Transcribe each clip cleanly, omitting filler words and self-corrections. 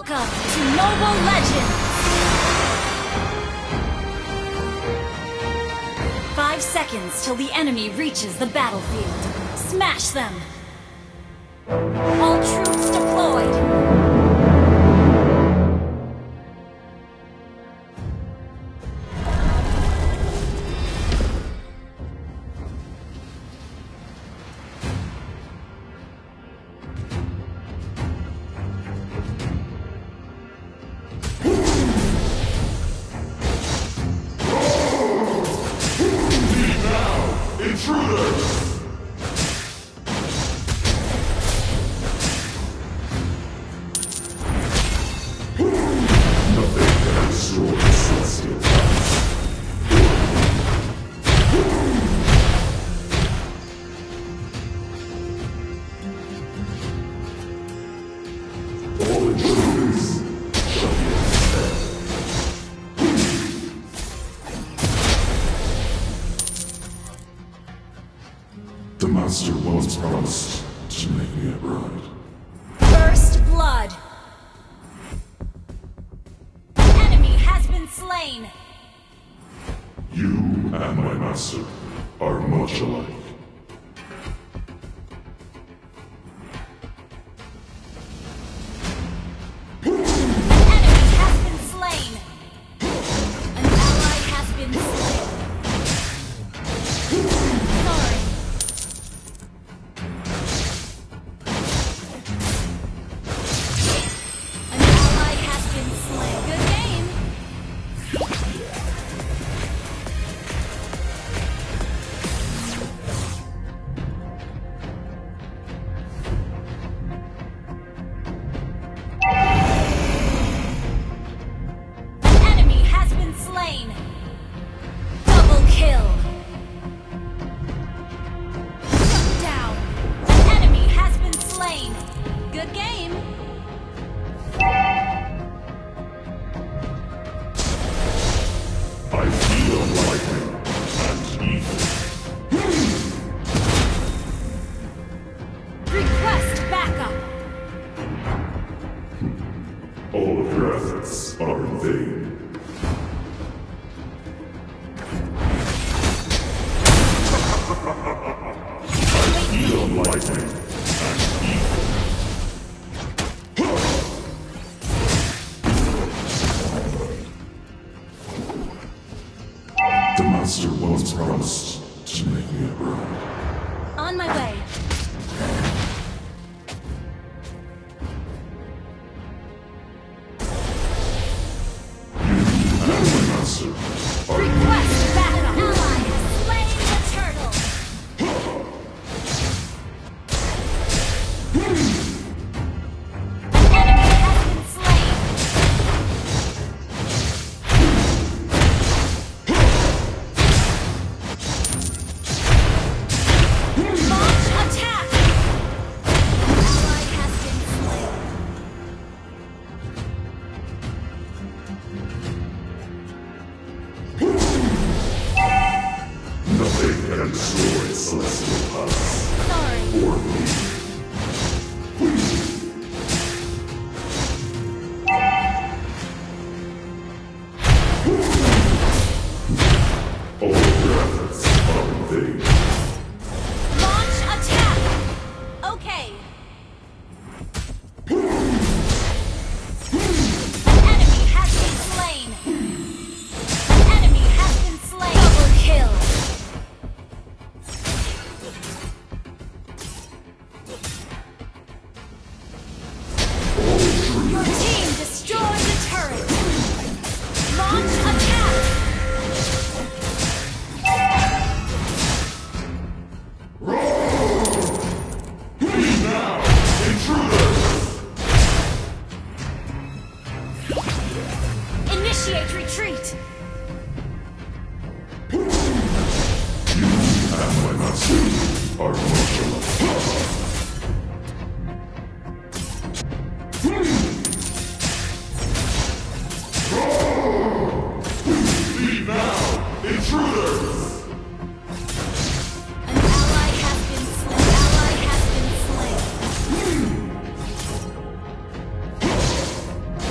Welcome to Mobile Legends! 5 seconds till the enemy reaches the battlefield. Smash them! All troops deployed! The master once promised to make me a bride. First blood! Enemy has been slain! You and my master are much alike. Enemy has been slain! An ally has been slain. Sorry. An ally has been slain. Good game! Enemy has been slain! Double kill! Shut down! Enemy has been slain! Good game! I feel lightning and evil. Request backup! All of your efforts are in vain. I feel lightning and evil. The master once promised to make me a bride. On my way. And my master are Request backup! Ally has slain the turtle! Enemy has been slain! Launch attack! Ally has been slain. nothing can destroy Celestial Palace Sorry. or me. All of your efforts are in vain. Launch attack! Okay. Enemy has been slain! Enemy has been slain! Double kill! Your team destroyed the turret! Launch attack! Leave now, intruders! Initiate retreat! You and my master are much alike. Leave now, intruders! An ally has been slain. An ally has been slain.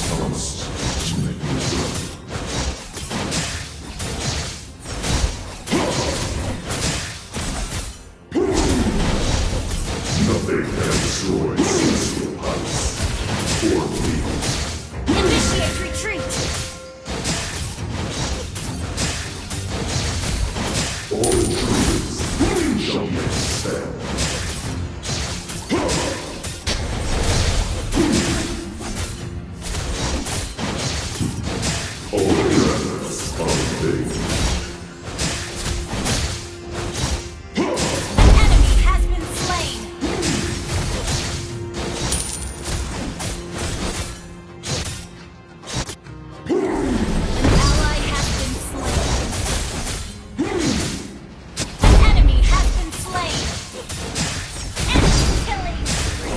cost to make me run. Nothing can destroy Celestial Palace or me. Initiate retreat! All intruders shall be expelled. All dragons are obeyed. An enemy has been slain! An ally has been slain! An enemy has been slain! Enemy killing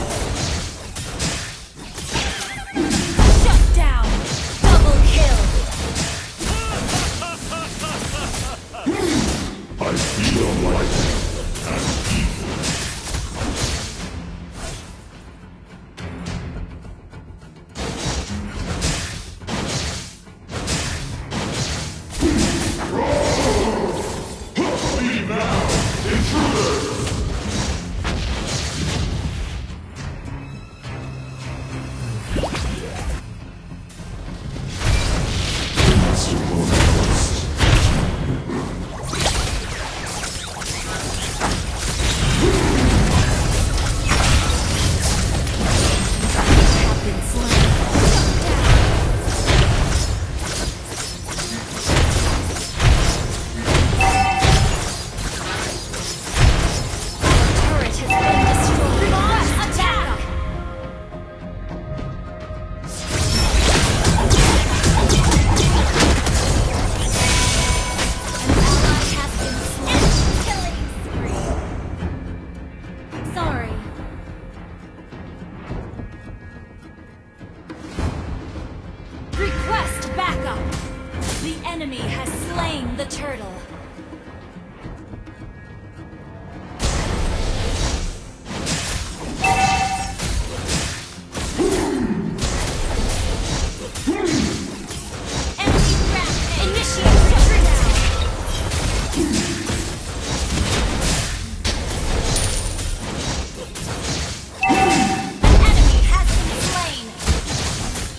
spree! Shut down! Double kill! I feel light and evil. Leave now, intruders! Master Bone first. Have been slain! Turret has been destroyed! Boss attack! An ally has been slain! Killing spree! Sorry. Request backup! The enemy has slain the turtle. Enemy rampage! Initiate retreat! An enemy has been slain!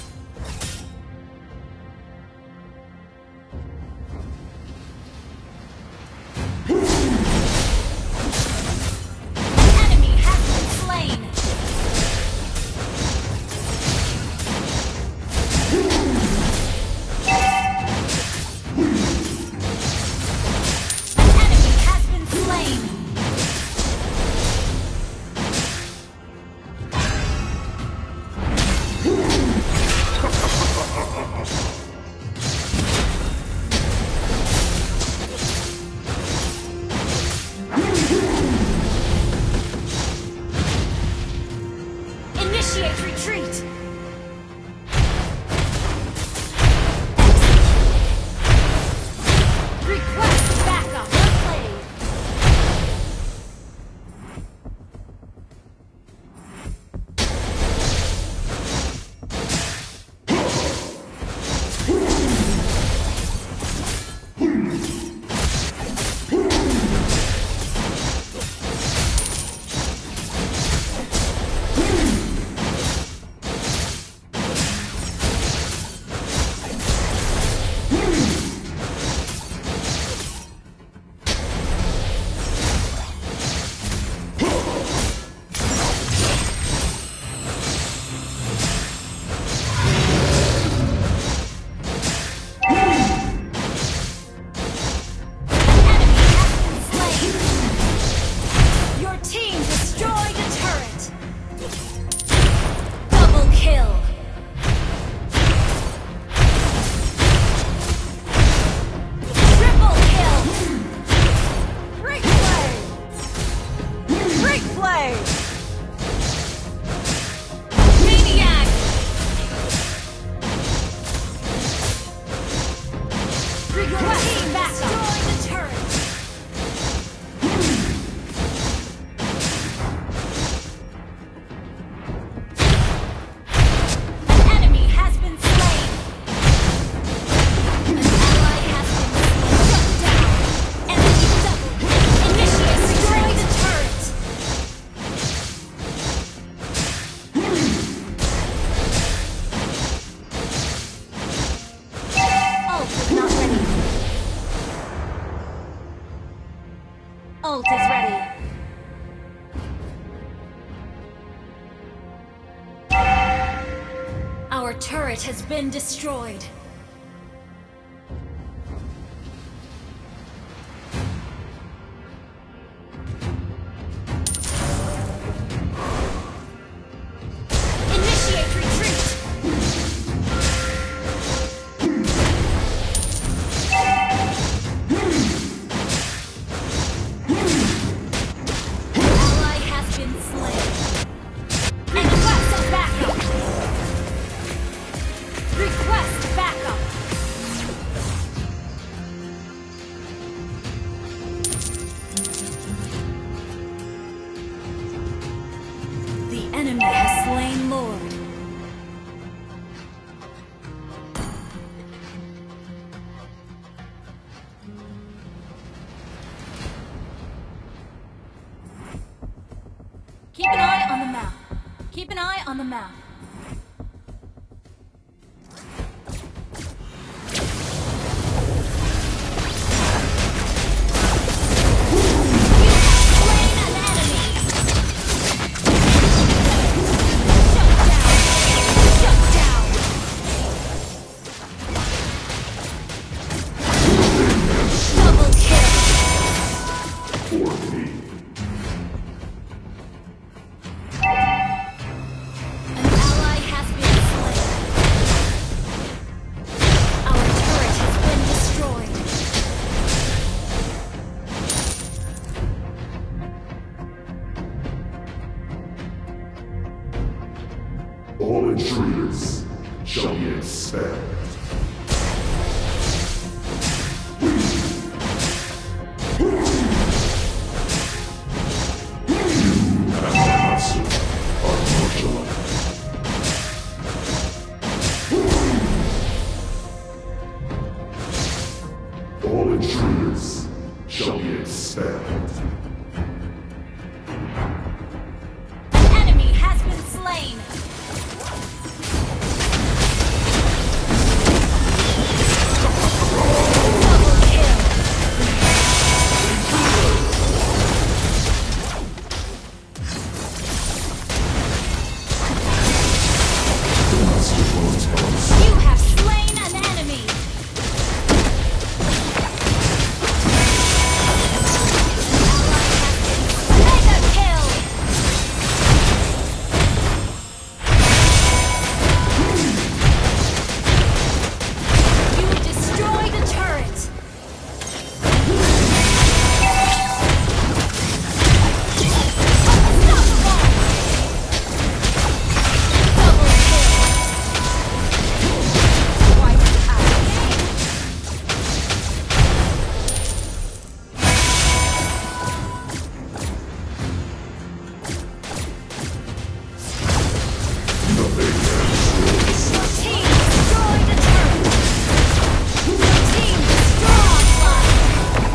turret has been destroyed. Initiate retreat! Ally has been slain. Request backup! Request backup! The enemy has slain Lord. Keep an eye on the map. Keep an eye on the map. All intruders shall be expelled. All intruders shall be expelled. An enemy has been slain. Double kill. You have slain an enemy. Mega kill. You destroyed a turret. Unstoppable. Double kill. Wiped out. Your team destroyed a turret. Your team destroyed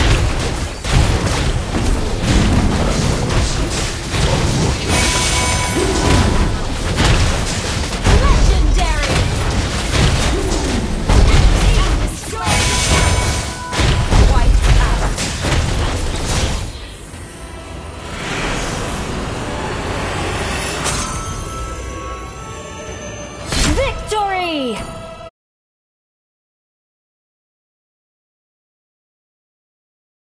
legendary. Team destroyed a turret. Wiped out. Victory!